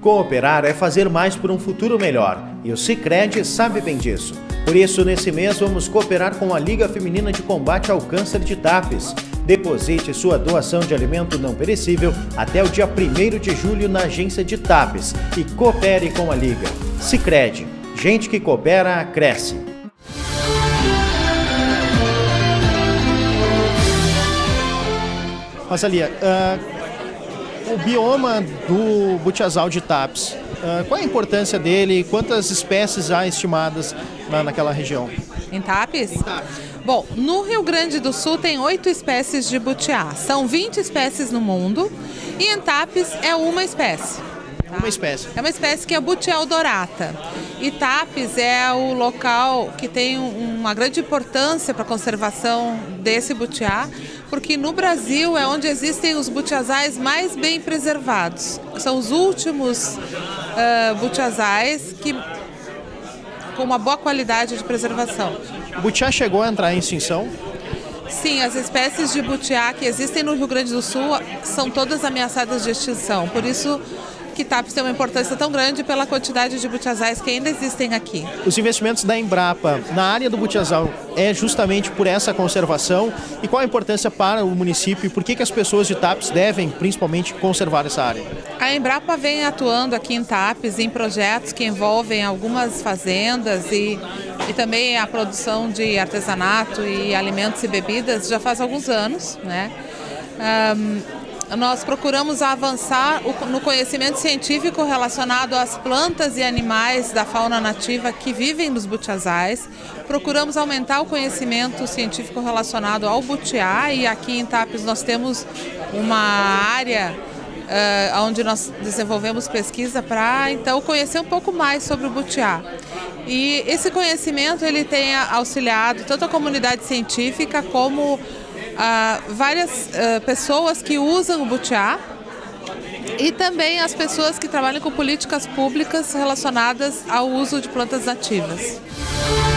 Cooperar é fazer mais por um futuro melhor, e o Sicredi sabe bem disso. Por isso, nesse mês, vamos cooperar com a Liga Feminina de Combate ao Câncer de Tapes. Deposite sua doação de alimento não perecível até o dia 1º de julho na agência de Tapes e coopere com a Liga. Sicredi, gente que coopera, cresce. Rosalia, o bioma do Butiazal de Tapes, qual é a importância dele e quantas espécies há estimadas naquela região? Em Tapes? Bom, no Rio Grande do Sul tem 8 espécies de butiá. São 20 espécies no mundo e em Tapes é uma espécie. Tá? Uma espécie. É uma espécie que é a Butiá odorata. E Tapes é o local que tem uma grande importância para a conservação desse butiá, porque no Brasil é onde existem os butiazais mais bem preservados. São os últimos butiazais com uma boa qualidade de preservação. O butiá chegou a entrar em extinção? Sim, as espécies de butiá que existem no Rio Grande do Sul são todas ameaçadas de extinção. Por isso que Tapes tem uma importância tão grande pela quantidade de butiazais que ainda existem aqui. Os investimentos da Embrapa na área do butiazal é justamente por essa conservação, e qual a importância para o município e por que as pessoas de Tapes devem principalmente conservar essa área? A Embrapa vem atuando aqui em Tapes em projetos que envolvem algumas fazendas e também a produção de artesanato e alimentos e bebidas já faz alguns anos, né? Nós procuramos avançar no conhecimento científico relacionado às plantas e animais da fauna nativa que vivem nos butiazais. Procuramos aumentar o conhecimento científico relacionado ao butiá, e aqui em Tapes nós temos uma área onde nós desenvolvemos pesquisa para então conhecer um pouco mais sobre o butiá. E esse conhecimento ele tem auxiliado tanto a comunidade científica como várias pessoas que usam o butiá e também as pessoas que trabalham com políticas públicas relacionadas ao uso de plantas nativas.